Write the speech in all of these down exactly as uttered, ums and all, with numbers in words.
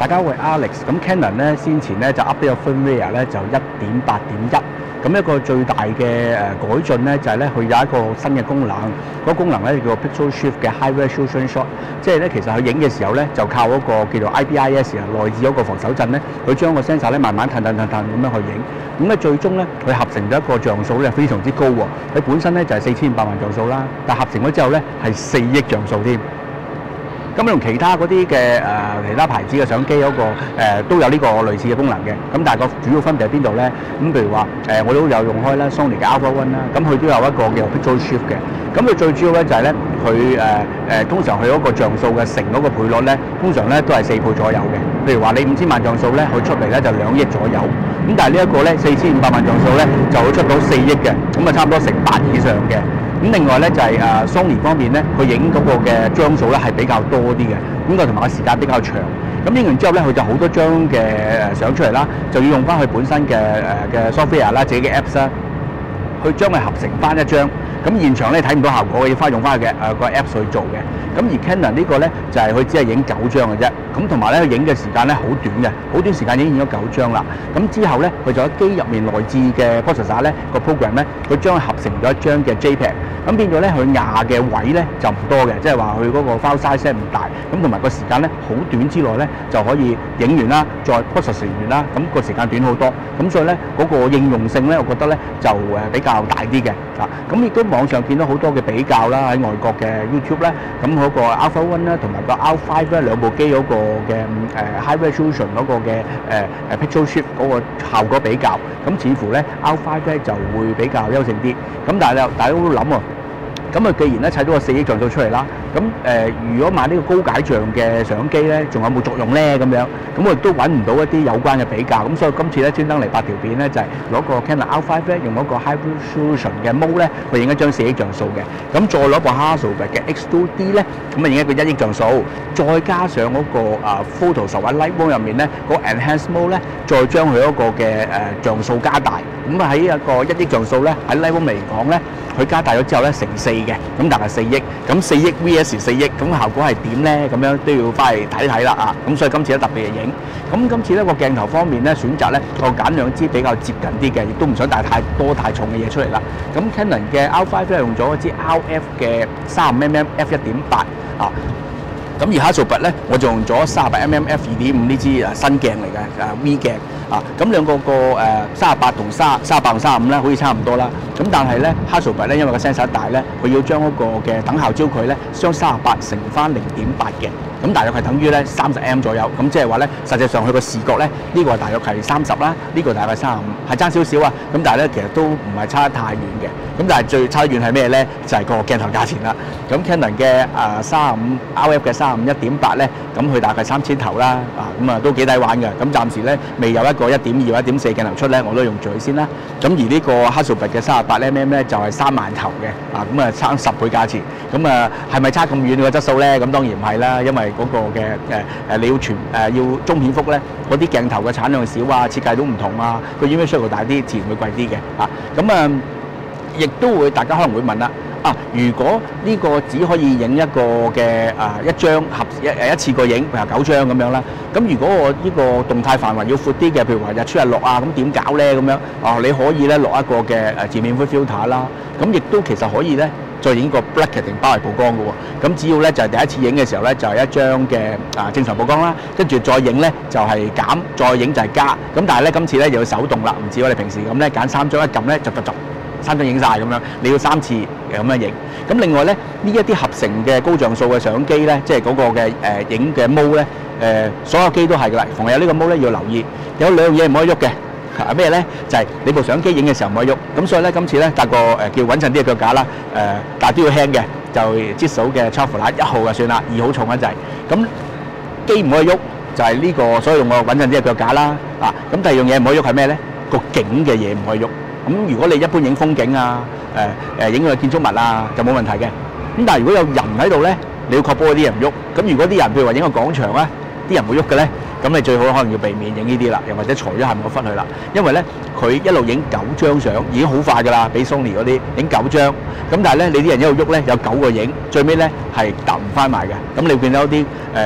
大家喂 Alex，咁 Canon 咧先前咧就 update 個 firmware 咧就一點八點一，咁一個最大嘅誒改進咧就係咧佢有一個新嘅功能，嗰、那個功能咧叫做 Pixel Shift 嘅 High Resolution Shot， 即係咧其實佢影嘅時候咧就靠嗰個叫做 I B I S 啊內置嗰個防手震咧，佢將個 sensor 咧慢慢騰騰騰騰咁樣去影，咁咧最終咧佢合成咗一個像素咧非常之高喎，佢本身咧就係四千五百萬像素啦，但合成咗之後咧係四億像素添。咁同其他嗰啲嘅誒其他牌子嘅相機嗰、那個、呃、都有呢個類似嘅功能嘅，咁但係個主要分別喺邊度咧？咁譬如話誒、呃，我都有用開啦 Sony 嘅 Alpha One 啦，咁佢都有一個叫 Pixel Shift 嘅，咁佢最主要咧就係咧佢誒誒通常佢嗰個像素嘅乘嗰個倍率咧，通常咧都係四倍左右嘅。譬如話你五千萬像素咧，佢出嚟咧就兩億左右，咁但係呢一個咧四千五百萬像素咧就會出到四億嘅，咁啊差唔多成八以上嘅。咁另外咧就係誒 Sony 方面咧，佢影嗰個嘅張數咧係比較多啲嘅，咁個同埋個時間比較長。咁影完之後咧，佢就好多張嘅誒相出嚟啦，就要用翻佢本身嘅誒嘅 software 啦，自己嘅 apps 啦，去將佢合成翻一張。咁現場咧睇唔到效果嘅，要翻用翻佢嘅誒個 apps 去做嘅。咁而 Canon 呢個咧就係佢只係影九張嘅啫，咁同埋咧佢影嘅時間咧好短嘅，好短時間已經影咗九張啦。咁之後咧佢就喺機入面內置嘅 processor 咧個 program 咧，佢將佢合成咗一張嘅 JPEG，咁變咗咧佢壓嘅位咧就唔多嘅，即係話佢嗰個 file size 唔大，咁同埋個時間咧好短之內咧就可以影完啦，再 process 完啦，咁個時間短好多。咁所以咧嗰個應用性咧，我覺得咧就誒比較大啲嘅啊。咁亦都網上見到好多嘅比較啦，喺外國嘅 YouTube 咧，咁嗰個 Alpha One 啦，同埋個 Alpha Five 咧兩部機嗰個嘅誒 High Resolution 嗰個嘅誒誒 Pixel Shift 嗰個效果比較，咁似乎咧 Alpha Five 咧就會比較優勝啲。咁但係大家都諗喎。咁啊，既然咧砌咗個四億像素出嚟啦，咁誒、呃，如果買呢個高解像嘅相機咧，仲有冇作用咧？咁樣，咁我亦都揾唔到一啲有關嘅比較，咁所以今次咧專登嚟拍條片咧，就係、是、攞個 Canon Alpha Five 咧，用嗰個 High Resolution 嘅 mode 咧，去影一張四億像素嘅，咁再攞部 Hasselblad 嘅 X two D 咧，咁啊影一個一億像素，再加上嗰、那個啊 Photoshop 喺 Lightroom 入面咧，嗰、那個 Enhance Mode 咧，再將佢嗰個嘅誒像素加大，咁啊喺一個一億像素咧，喺 Lightroom 嚟講咧，佢加大咗之後咧，成四嘅，咁但係四億，咁四億 V S 四億，咁效果係點咧？咁樣都要翻嚟睇睇啦啊！咁所以今次咧特別嘅影，咁今次咧個鏡頭方面咧選擇咧，我揀兩支比較接近啲嘅，亦都唔想帶太多太重嘅嘢出嚟啦。咁 Canon 嘅 Alpha Five 咧用咗支 R F 嘅三十五 mm f 一點八啊。咁而 Hasselblad 咧，我就用咗三十八 mm f 二點五呢支誒新鏡嚟嘅誒 V 鏡啊。咁兩個個誒三十八同三三十八同三十五咧，好似差唔多啦。咁但係咧 Hasselblad 咧，因為個 sensor 大咧，佢要將嗰個嘅等效焦距咧，將三十八乘翻零點八嘅。咁大約係等於咧三十 M 左右。咁即係話咧，實際上佢個視覺咧，呢、這個大約係三十啦，呢、這個大概三十五，係爭少少啊。咁但係咧，其實都唔係差得太遠嘅。咁但係最差得遠係咩咧？就係、是、個鏡頭價錢啦。咁 Canon 嘅誒三十五 R F 嘅三十五一點八咧，咁佢大概三千頭啦，啊咁啊都幾抵玩嘅。咁暫時咧未有一個一點二或一點四鏡頭出咧，我都用住佢先啦。咁而呢個 Hasselblad 嘅三十八 mm 咧就係、是、三萬頭嘅，啊咁啊差十倍價錢。咁啊係咪差咁遠個質素咧？咁當然唔係啦，因為嗰個嘅誒誒你要全誒、呃、要中片幅咧，嗰啲鏡頭嘅產量少啊，設計都唔同啊，個 image size 大啲，自然會貴啲嘅。啊咁啊，亦都會大家可能會問啦。啊！如果呢個只可以影一個嘅啊一張合一誒一次過影，譬如九張咁樣啦。咁如果我呢個動態範圍要闊啲嘅，譬如話日出日落啊，咁點搞咧？咁樣啊，你可以咧落一個嘅誒漸變灰 filter 啦。咁亦都其實可以咧再影個 bracketing 包圍曝光嘅喎。咁只要咧就係第一次影嘅時候咧就係一張嘅啊正常曝光啦，跟住再影咧就係減，再影就係加。咁但係咧今次咧又要手動啦，唔似我哋平時咁咧揀三張一撳咧就就就。三張影晒咁樣，你要三次咁樣影。咁另外咧，呢一啲合成嘅高像素嘅相機咧，即係嗰個嘅誒、呃、影嘅 mode 咧，誒、呃、所有機都係㗎啦。逢係有呢個 mode 咧，要留意有兩樣嘢唔可以喐嘅。係咩咧？就係、是、你部相機影嘅時候唔可以喐。咁所以咧，今次咧搭個誒叫穩陣啲嘅腳架啦，誒、呃、但係都要輕嘅，就Jisso手嘅 Traveler 一號就算啦，二號重一滯。咁機唔可以喐，就係、是、呢、這個，所以用個穩陣啲嘅腳架啦。啊，咁第二樣嘢唔可以喐係咩咧？個景嘅嘢唔可以喐。咁如果你一般影風景啊，誒誒影個建築物啊，就冇問題嘅。咁但係如果有人喺度咧，你要確保嗰啲人唔喐。咁如果啲人譬如話影個廣場啊，啲人會喐嘅咧，咁你最好可能要避免影呢啲啦，又或者裁咗下面個忽去啦。因為咧，佢一路影九張相已經好快㗎啦，比 Sony 嗰啲影九張。咁但係咧，你啲人一路喐咧，有九個影，最尾咧係揼唔翻埋嘅。咁你會見到啲誒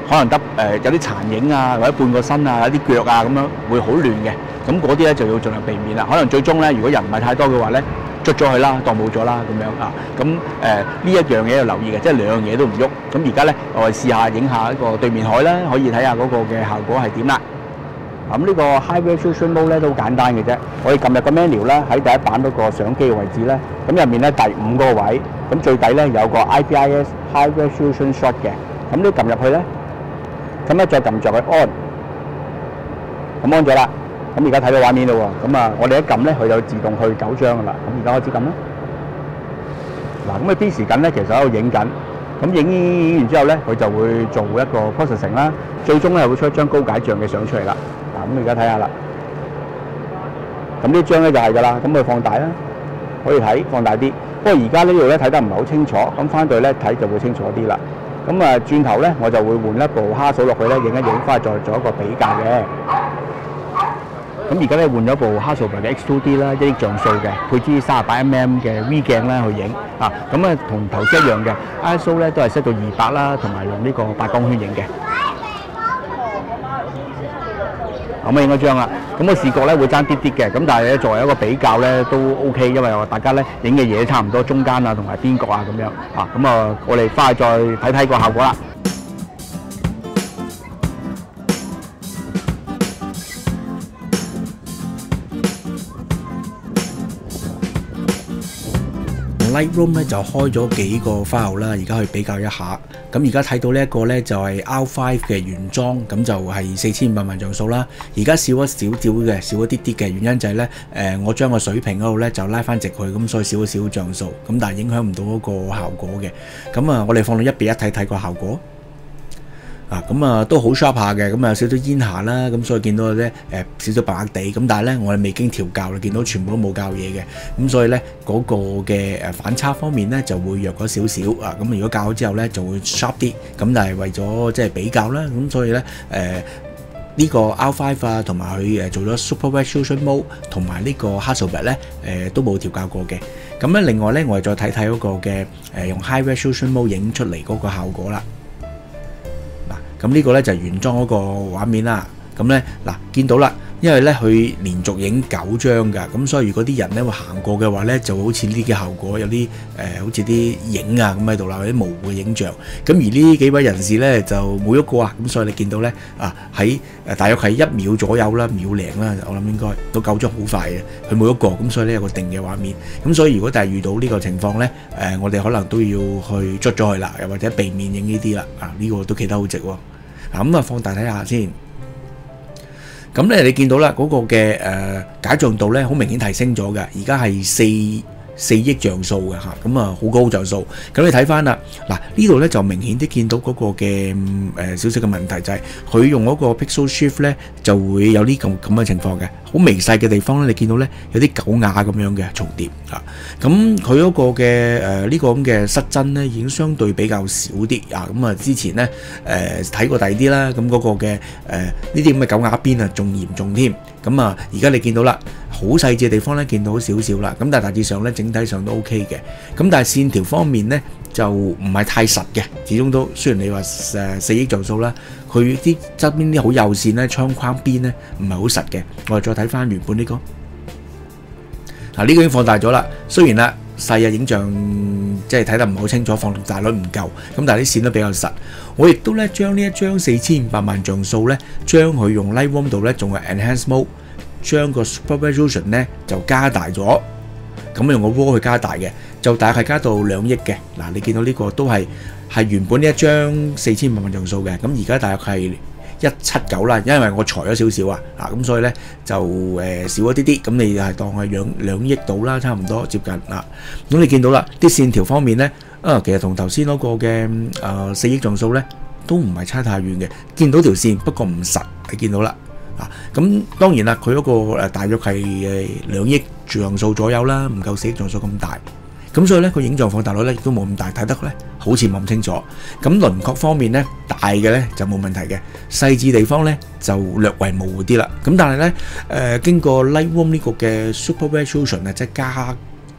可能得誒、呃、有啲殘影啊，或者半個身啊，有啲腳啊咁樣會好亂嘅。咁嗰啲咧就要盡量避免啦。可能最終咧，如果人唔係太多嘅話咧，捽咗佢啦，當冇咗啦咁樣啊。咁誒呢一樣嘢要留意嘅，即係兩樣嘢都唔喐。咁而家咧，我哋試下影下一個對面海啦，可以睇下嗰個嘅效果係點啦。咁呢個 High Resolution Mode 咧都好簡單嘅啫。我哋撳入個 menu 咧，喺第一版嗰個相機嘅位置咧，咁入面咧第五個位，咁最底咧有個 I P I S High Resolution Shot 嘅。咁你撳入去咧，咁咧再撳着佢 on， 咁 on 咗啦。咁而家睇到畫面啦喎，咁啊我哋一撳咧，佢就自動去九張噶啦。咁而家開始撳啦。嗱，咁佢邊時緊咧，其實喺度影緊。咁影影完之後咧，佢就會做一個 processing 啦，最終咧會出一張高解像嘅相出嚟啦。嗱，咁而家睇下啦。咁呢張咧就係噶啦，咁佢放大啦，可以睇放大啲。不過而家呢度咧睇得唔係好清楚，咁翻到去咧睇就會清楚啲啦。咁啊轉頭咧我就會換一部哈數落去咧，影一影翻去再做一個比較嘅。咁而家咧換咗部哈數嘅 X 二 D 啦，一億像素嘅，配支三十八 mm 嘅 V 鏡咧去影啊。咁啊同頭先一樣嘅 I S O 咧都係 set 到二百啦，同埋用呢個八光圈影嘅。咁啊影咗張啦，咁個視覺咧會爭啲啲嘅，咁但係咧作為一個比較咧都 OK，因為大家咧影嘅嘢差唔多，中間啊同埋邊角啊咁樣啊。咁啊我哋翻去再睇睇個效果啦。 Lightroom 咧就開咗幾個 file 啦，而家去比較一下。咁而家睇到呢一個咧就係 R 五 嘅原裝，咁就係四千五百萬像素啦。而家少咗少少嘅，少咗啲啲嘅原因就係咧，誒我將個水平嗰度咧就拉翻直佢，咁所以少咗少少像素。咁但係影響唔到嗰個效果嘅。咁啊，我哋放到一比一睇睇個效果。啊，咁啊都好 sharp 下嘅，咁啊有少少煙霞啦，咁所以見到咧誒少少白白地，咁但係咧我哋未經調校，你見到全部都冇校嘢嘅，咁所以咧嗰個嘅誒反差方面咧就會弱咗少少啊，咁如果校咗之後咧就會 sharp 啲，咁但係為咗即係比較啦，咁所以咧誒呢個 R 五 啊，同埋佢誒做咗 Super Resolution Mode 同埋呢個 Hasselblad 咧誒都冇調校過嘅，咁咧另外咧我哋再睇睇嗰個嘅誒用 High Resolution Mode 影出嚟嗰個效果啦。咁呢個咧就係原裝嗰個畫面啦。咁咧嗱，見到啦，因為咧佢連續影九張㗎，咁所以如果啲人咧會行過嘅話咧，就好似呢啲效果，有啲誒、呃、好似啲影啊咁喺度啦，有啲模糊嘅影像。咁而呢幾位人士咧就冇喐過啊，咁所以你見到咧啊喺誒大約係一秒左右啦，秒零啦，我諗應該都九張好快嘅，佢冇喐過，咁所以咧有個定嘅畫面。咁所以如果但係遇到呢個情況咧，誒、呃、我哋可能都要去捽咗佢啦，又或者避免影呢啲啦。啊呢、這個都企得好直喎。嗱咁啊放大睇下先。咁咧，你見到啦，嗰個嘅誒解像度咧，好明顯提升咗嘅，而家係四四億像素嘅嚇，咁啊好高像素。咁你睇翻啦，嗱呢度咧就明顯啲見到嗰個嘅誒少少嘅問題，就係佢用嗰個 Pixel Shift 咧就會有呢咁咁嘅情況嘅，好微細嘅地方咧，你見到咧有啲狗牙咁樣嘅重疊啊。咁佢嗰個嘅誒呢個咁嘅失真咧已經相對比較少啲啊。咁啊之前咧誒睇過第二啲啦，咁嗰個嘅誒呢啲咁嘅狗牙邊啊仲嚴重添。咁啊而家你見到啦，好細緻嘅地方咧見到少少啦，咁但係大致上咧整體上都 OK 嘅。咁但係線條方面咧就唔係太實嘅，始終都雖然你話誒四億像素啦，佢啲側邊啲好幼線咧窗框邊咧唔係好實嘅。我哋再睇翻原本呢個。嗱，呢個已經放大咗啦，雖然啦細嘅影像即係睇得唔好清楚，放大率唔夠，咁但係啲線都比較實。我亦都咧將呢一張四千五百萬像素咧，將佢用 Lightroom 度咧仲係 Enhance Mode， 將個 Super Resolution 咧就加大咗，咁用個 RAW 去加大嘅，就大概係加到兩億嘅。嗱，你見到呢個都係係原本呢一張四千五百萬像素嘅，咁而家大概係一七九啦，因為我裁咗少少啊，嗱咁所以咧就誒、呃、少咗啲啲，咁你係當係兩兩億到啦，差唔多接近嗱。咁你見到啦，啲線條方面咧，啊其實同頭先嗰個嘅誒四億像素咧都唔係差太遠嘅，見到條線不過唔實，你見到啦啊。咁當然啦，佢嗰個誒大約係誒兩億像素左右啦，唔夠四億像素咁大。咁所以咧個影像放大率咧亦都冇咁大，睇得咧好似冇咁清楚。咁輪廓方面咧大嘅咧就冇問題嘅，細緻地方咧就略為模糊啲啦。咁但係咧誒經過 Lightroom 呢個嘅 Super Resolution 啊，即係加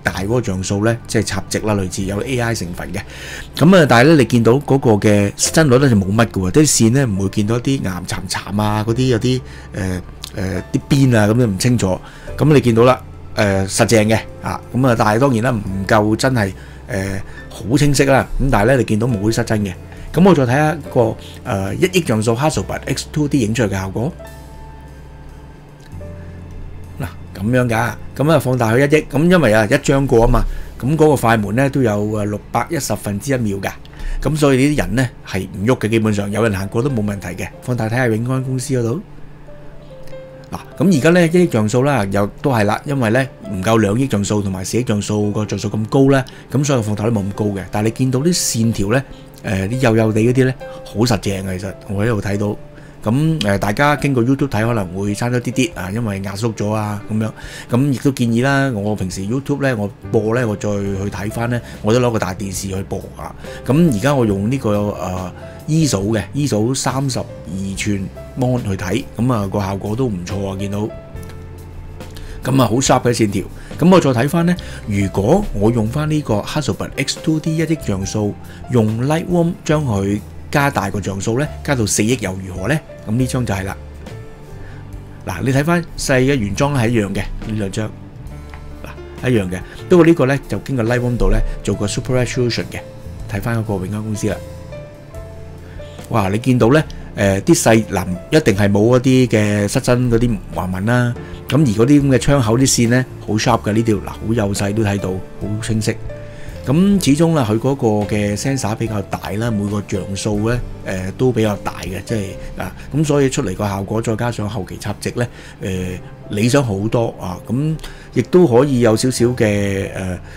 大嗰個像素咧，即係插值啦，類似有 A I 成分嘅。咁啊，但係咧你見到嗰個嘅失真率咧就冇乜嘅喎，啲線咧唔會見到啲岩巉巉啊，嗰啲有啲誒誒啲邊啊咁樣唔清楚。咁你見到啦，誒、呃、實正嘅啊，咁啊，但係當然啦唔夠真係誒好清晰啦。咁但係咧你見到冇啲失真嘅。咁我再睇下個誒一億像素 Hasselblad X 二 D 影出嚟嘅效果。嗱咁樣㗎，咁啊放大去一億，咁因為啊一張過啊嘛，咁嗰個快門咧都有誒六百一十分之一秒㗎，咁所以呢啲人咧係唔喐嘅，基本上有人行過都冇問題嘅。放大睇下永安公司嗰度，嗱咁而家咧一億像素啦，又都係啦，因為咧唔夠兩億像素同埋四億像素個像素咁高咧，咁所以放大率冇咁高嘅。但係你見到啲線條咧，誒啲幼幼地嗰啲咧好實正嘅，其實我喺度睇到。咁誒，大家經過 YouTube 睇可能會差咗啲啲啊，因為壓縮咗啊咁樣。咁亦都建議啦，我平時 YouTube 咧，我播咧，我再去睇翻咧，我都攞個大電視去播啊。咁而家我用呢、這個誒 E 數嘅 E 數三十二寸 mon 去睇，咁啊個效果都唔錯啊，見到。咁啊好 sharp 嘅線條。咁我再睇翻咧，如果我用翻呢個 Hasselblad X 二 D 一億像素，用 Lightroom 將佢加大個像素咧，加到四億又如何咧？咁呢張就係啦。嗱，你睇翻細嘅原裝係一樣嘅，呢兩張嗱一樣嘅。不過呢個咧就經過 Lightroom 度咧做個 Super Resolution 嘅。睇翻嗰個永安公司啦。哇！你見到咧誒啲細嗱一定係冇嗰啲嘅失真嗰啲橫紋啦。咁而嗰啲咁嘅窗口啲線咧好 sharp 嘅，呢條嗱好幼細都睇到，好清晰。咁始終啦，佢嗰個嘅 sensor 比較大啦，每個像素咧誒、呃、都比較大嘅，即係啊，咁所以出嚟個效果，再加上後期插值咧誒、呃、理想好多啊，咁亦都可以有少少嘅誒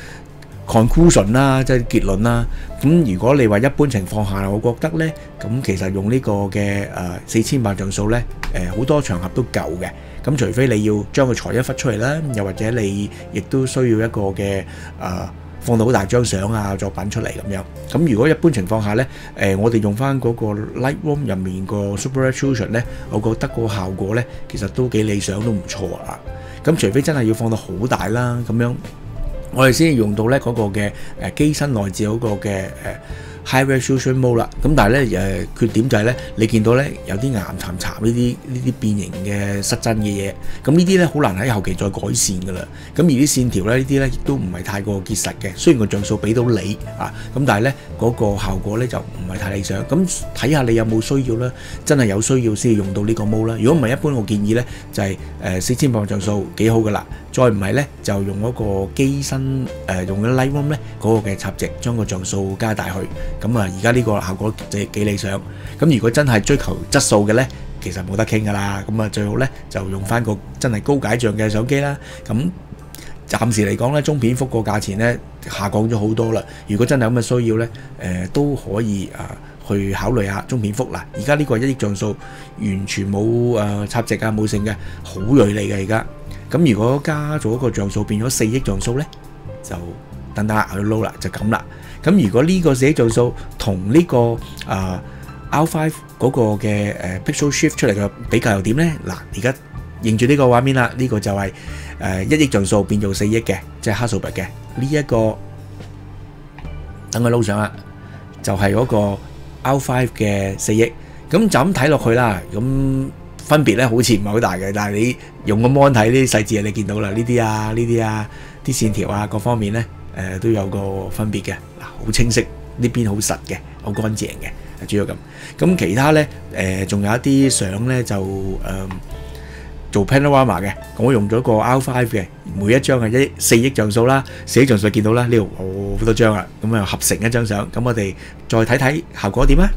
conclusion 啦，即係結論啦。咁如果你話一般情況下，我覺得咧，咁其實用呢個嘅誒四千萬像素咧，誒好多場合都夠嘅。咁除非你要將佢裁一忽出嚟啦，又或者你亦都需要一個嘅誒。呃放到好大張相啊作品出嚟咁樣，咁如果一般情況下呢，誒、呃、我哋用翻嗰個 Lightroom 入面個 Super Resolution 呢，我覺得個效果呢其實都幾理想，都唔錯啊。咁除非真係要放到好大啦，咁樣我哋先用到呢嗰個嘅誒機身內置嗰個嘅誒 High Resolution Mode 啦。咁但係呢，誒缺點就係呢，你見到呢有啲岩巉巉呢啲呢啲變形嘅失真嘅嘢，咁呢啲呢好難喺後期再改善噶啦。咁而啲線條咧呢啲呢亦都唔係太過結實嘅，雖然個像素俾到你啊，咁但係呢嗰個效果呢就唔係太理想。咁睇下你有冇需要啦，真係有需要先用到呢個 mode 啦。如果唔係，一般我建議呢就係誒四千八百像素幾好噶啦，再唔係呢就用嗰個機身誒、呃、用咗 Lightroom 呢嗰個嘅插值將個像素加大去。咁啊，而家呢個效果就幾理想。咁如果真係追求質素嘅呢，其實冇得傾噶啦。咁啊，最好呢就用翻個真係高解像嘅相機啦。咁暫時嚟講呢，中片幅個價錢呢下降咗好多啦。如果真係咁嘅需要呢，誒、呃、都可以啊去考慮下中片幅啦。而家呢個一億像素完全冇誒、呃、插值啊冇剩嘅，好銳利嘅而家。咁如果加咗一個像素變咗四億像素呢，就等等去撈啦，就咁啦。咁如果呢個四億像素同呢、這個啊、呃、R 五 嗰個嘅誒、呃、Pixel Shift 出嚟嘅比較又點呢？嗱，而家認住呢個畫面啦，呢、這個就係誒一億像素變做四億嘅，即係 Hasselblad 嘅呢一個。等佢撈上啦，就係、是、嗰個 R 五 嘅四億。咁就咁睇落去啦，咁分別咧好似唔係好大嘅，但係你用個 mon 睇呢啲細節，你見到啦，呢啲啊，呢啲啊，啲線條啊，各方面咧。誒、呃、都有個分別嘅，嗱好清晰，呢邊好實嘅，好乾淨嘅，主要咁。咁其他咧誒仲有一啲相咧就誒、呃、做 panorama 嘅，我用咗個 R 五 嘅，每一張係一四億像素啦，四億像素見到啦，呢度好多張啦，咁啊合成一張相，咁我哋再睇睇效果點啊！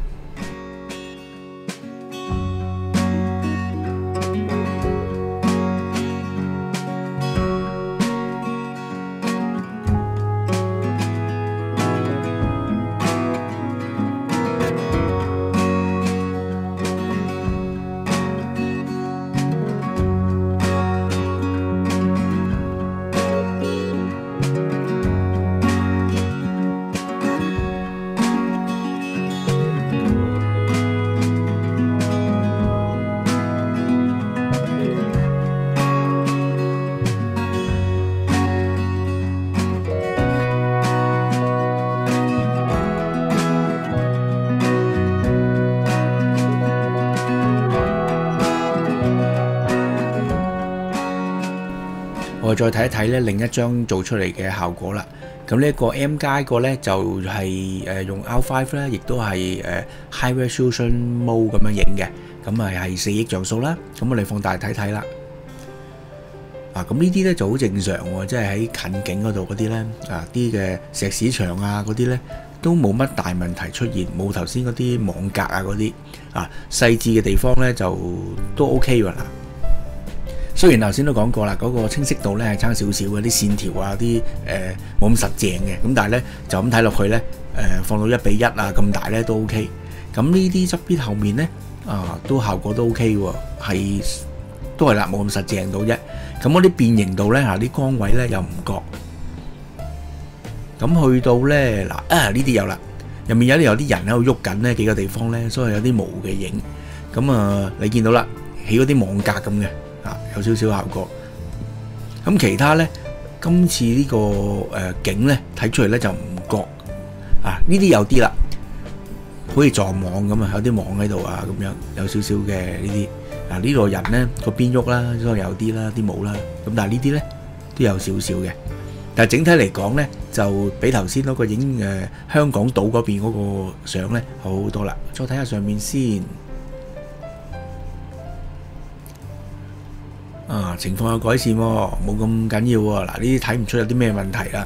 我哋再睇一睇咧另一張做出嚟嘅效果啦。咁呢一個 M 加個咧就係誒用 R 五 咧，亦都係誒 High Resolution Mode 咁樣影嘅。咁啊係四億像素啦。咁我哋放大睇睇啦。啊，咁呢啲咧就好正常喎，即係喺近景嗰度嗰啲咧，啊啲嘅石屎牆啊嗰啲咧都冇乜大問題出現，冇頭先嗰啲網格啊嗰啲啊細緻嘅地方咧就都 OK 喎嗱。雖然頭先都講過啦，嗰個清晰度咧係差少少嘅，啲線條啊啲誒冇咁實淨嘅，咁但係咧就咁睇落去咧誒放到一比一啊咁大咧都 OK。咁呢啲側邊後面咧啊都效果都 OK 喎，係都係啦，冇咁實淨到啫。咁嗰啲變形度咧嚇啲光位咧又唔覺。咁去到咧嗱啊呢啲有啦，入面有啲有啲人喺度喐緊咧幾個地方咧，所以有啲模嘅影。咁啊你見到啦，起嗰啲網格咁嘅。啊，有少少效果。咁其他咧，今次呢、這個誒、呃、景咧睇出嚟咧就唔覺啊。呢啲有啲啦，好似撞網咁啊，有啲網喺度啊，咁樣有少少嘅呢啲。啊呢度人咧個邊喐啦，所以有啲啦，啲冇啦。咁但係呢啲咧都有少少嘅。但係整體嚟講咧，就比頭先嗰個影誒、呃、香港島嗰邊嗰個相咧好好多啦。再睇下上面先。啊，情況有改善喎，冇咁緊要喎。嗱，呢啲睇唔出有啲咩問題啦。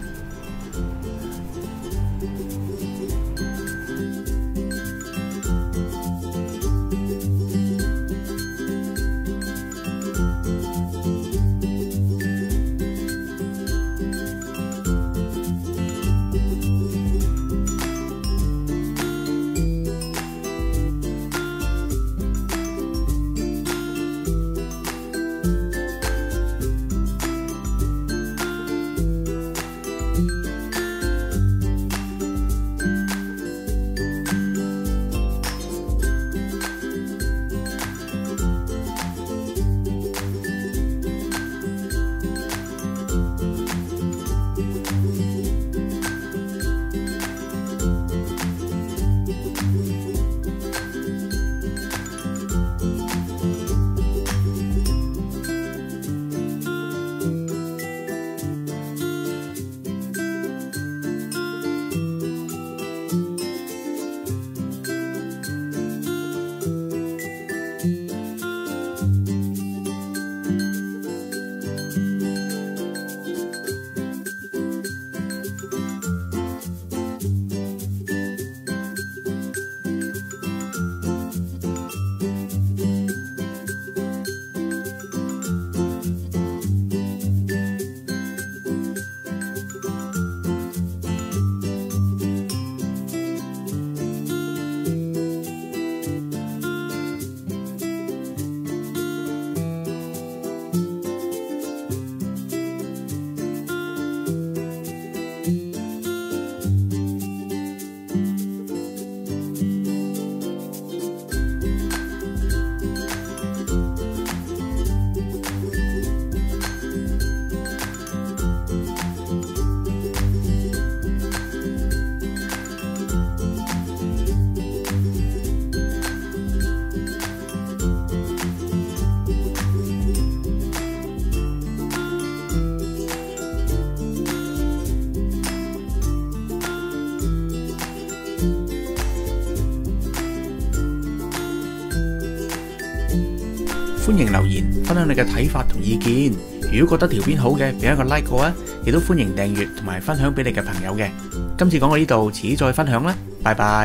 歡迎留言分享你嘅睇法同意見。如果覺得條片好嘅，俾一個 like 我啊！亦都歡迎訂閱同埋分享俾你嘅朋友嘅。今次講到呢度，遲啲再分享啦，拜拜。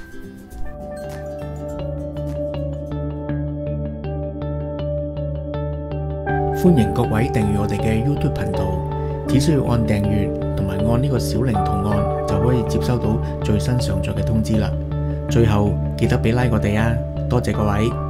歡迎各位訂閱我哋嘅 YouTube 頻道，只需要按訂閱同埋按呢個小鈴圖案，就可以接收到最新上載嘅通知啦。最後記得俾 like 我哋啊！多謝各位。